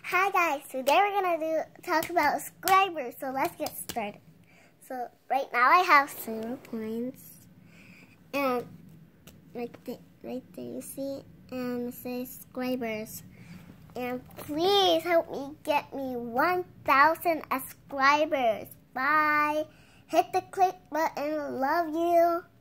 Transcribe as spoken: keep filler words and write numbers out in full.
Hi guys, today we're gonna do talk about subscribers, so let's get started. So right now I have zero points, and right there, right there you see, and it says subscribers. And please help me get me one thousand subscribers. Bye. Hit the click button. Love you.